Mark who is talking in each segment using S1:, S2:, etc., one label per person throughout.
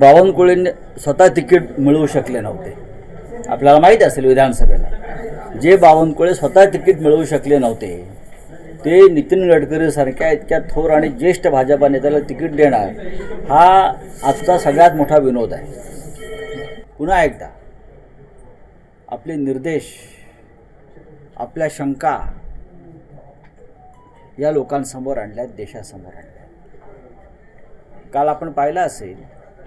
S1: बावनकुळेंनी स्वतः तिकीट मिळवू शकले नव्हते. आपल्याला माहीत असेल विधानसभेला जे बावनकुळे स्वतः तिकीट मिळवू शकले नव्हते ते नितीन गडकरीसारख्या इतक्या थोर आणि ज्येष्ठ भाजपा नेत्याला तिकीट देणार हा आजचा सगळ्यात मोठा विनोद आहे. पुन्हा एकदा आपले निर्देश, आपल्या शंका या लोकांसमोर आणल्यात, देशासमोर आणल्यात. काल आपण पाहिलं असेल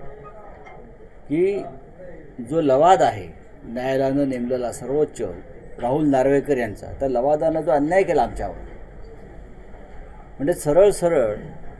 S1: की जो लवाद आहे न्यायालयानं नेमलेला सर्वोच्च राहुल नार्वेकर यांचा, त्या लवादानं जो अन्याय केला आमच्यावर, म्हणजे सरळ सरळ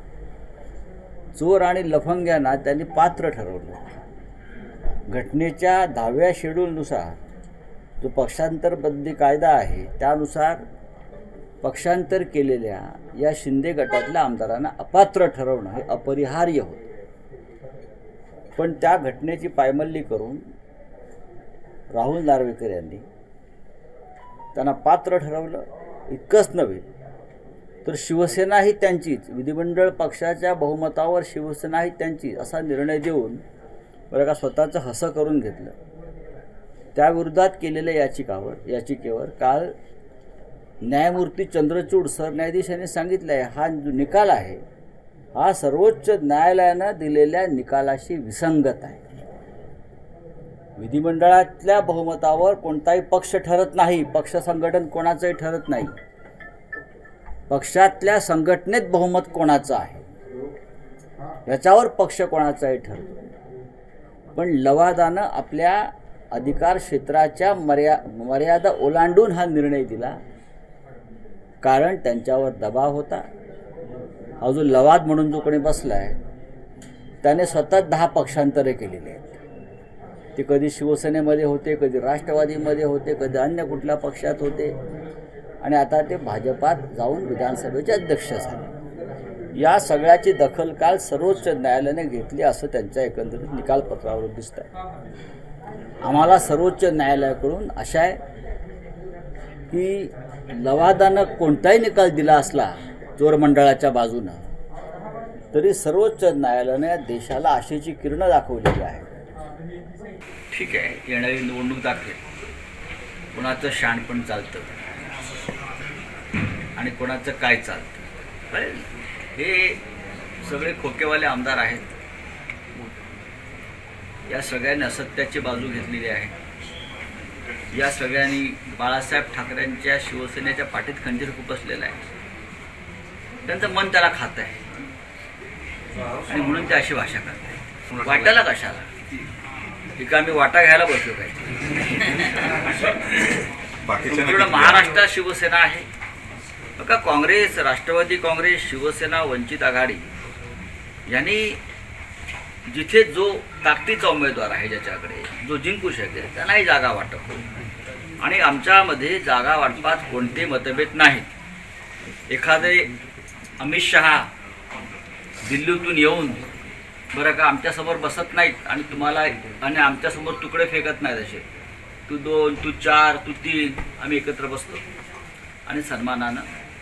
S1: चोर आणि लफंग्यांना त्यांनी पात्र ठरवलं. घटनेच्या 10व्या शेड्यूलनुसार जो पक्षांतर बंदी कायदा आहे त्यानुसार पक्षांतर केलेल्या या शिंदे गटातल्या आमदारांना अपात्र ठरवणं हे अपरिहार्य होतं. पण त्या घटनेची पायमल्ली करून राहुल नार्वेकर यांनी त्यांना पात्र ठरवलं. इतकंच नव्हे तर शिवसेना ही त्यांचीच, विधिमंडळ पक्षाच्या बहुमतावर शिवसेना ही त्यांची असा निर्णय देऊन बरं का स्वतःचं हसं करून घेतलं. त्याविरोधात केलेल्या याचिकेवर काल न्यायमूर्ती चंद्रचूड सरन्यायाधीश यांनी सांगितलं आहे हा जो निकाल आहे हा सर्वोच्च न्यायालयानं दिलेल्या निकालाशी विसंगत आहे. विधिमंडळातल्या बहुमतावर कोणताही पक्ष ठरत नाही, पक्ष संघटन कोणाचंही ठरत नाही. पक्षातल्या संघटनेत बहुमत कोणाचं आहे याच्यावर पक्ष कोणाचाही ठरतो. पण लवादानं आपल्या अधिकार क्षेत्राच्या मर्यादा ओलांडून हा निर्णय दिला, कारण त्यांच्यावर दबाव होता. हा जो लवाद म्हणून जो कोणी बसला आहे त्याने स्वतः 10 पक्षांतरे केलेली आहेत. ते कधी शिवसेनेमध्ये होते, कधी राष्ट्रवादीमध्ये होते, कधी अन्य कुठल्या पक्षात होते आणि आता ते भाजपात जाऊन विधानसभेचे अध्यक्ष झाले. या सगळ्याची दखल काल सर्वोच्च न्यायालयाने घेतली असं त्यांच्या एकंदरीत निकालपत्रावर दिसत आहे. आम्हाला सर्वोच्च न्यायालयाकडून आशा आहे की लवादानं कोणताही निकाल दिला असला चोर मंडळाच्या बाजूनं तरी सर्वोच्च न्यायालयाने देशाला आशेची किरणं दाखवलेली आहे. ठीक आहे, येणारी निवडणूक दाखवेल कोणाचं शाणपण चालतं आणि कोणाचं काय चालतं. कळेल. हे सगळे खोकेवाले आमदार आहेत. या सगळ्यांनी असत्याची बाजू घेतलेली आहे. या सगळ्यांनी बाळासाहेब ठाकरेंच्या शिवसेनेच्या पाठीत खंजीर खुपसलेला आहे. त्यांचं मन त्याला खात आहे आणि म्हणून ते अशी भाषा करते. वाटायला कशाला ठीक आम्ही वाटा घ्यायला बसलो पाहिजे. महाराष्ट्रात शिवसेना आहे बघा. काँग्रेस, राष्ट्रवादी काँग्रेस, शिवसेना, वंचित आघाडी यांनी जिथे जो ताकदीचा उमेदवार आहे ज्याच्याकडे जो जिंकू शकेल त्यांनाही जागा वाटप होईल. आणि आमच्यामध्ये जागा वाटपात कोणते मतभेद नाहीत. एखादे अमित शहा दिल्लीतून येऊन बरं का आमच्यासमोर बसत नाहीत आणि तुम्हाला आणि आमच्यासमोर तुकडे फेकत नाहीत. असे तू 2, तू 4, तू 3 आम्ही एकत्र बसतो आणि सन्मानानं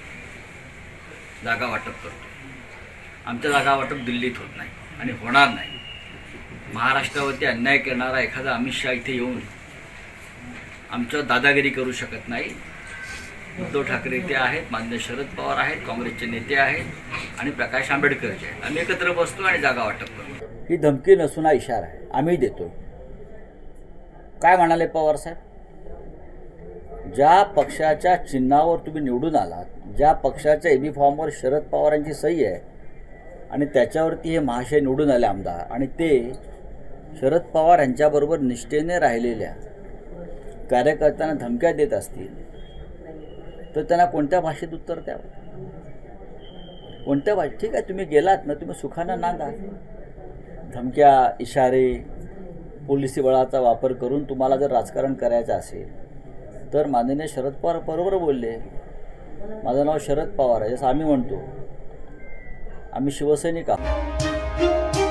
S1: जागा वाटप करतो. आमच्या जागा वाटप दिल्लीत होत नाही आणि होणार नाही. महाराष्ट्रावरती अन्याय करणारा एखादा अमित शहा इथे येऊन आमच्यावर दादागिरी करू शकत नाही. उद्धव ठाकरे इथे आहेत, माननीय शरद पवार आहेत, काँग्रेसचे नेते आहेत आणि प्रकाश आंबेडकरचे आहेत. आम्ही एकत्र बसतो आणि जागा वाटप करतो. ही धमकी नसून हा इशारा आहे, आम्ही देतो. काय म्हणाले पवार साहेब? ज्या पक्षाच्या चिन्हावर तुम्ही निवडून आलात, ज्या पक्षाच्या एबी फॉर्मवर शरद पवारांची सही आहे आणि त्याच्यावरती हे महाशय निवडून आले आमदार आणि ते शरद पवार यांच्याबरोबर निष्ठेने राहिलेल्या कार्यकर्त्यांना धमक्या देत असतील तर त्यांना कोणत्या भाषेत उत्तर द्यावं? कोणत्या भाषेत? ठीक आहे, तुम्ही गेलात ना, तुम्ही सुखानं नांदा. धमक्या, इशारे, पोलिसी बळाचा वापर करून तुम्हाला जर राजकारण करायचं असेल तर माननीय शरद पवार बरोबर बोलले. माझं नाव शरद पवार आहे, जसं आम्ही म्हणतो. आम्ही शिवसैनिक आहोत.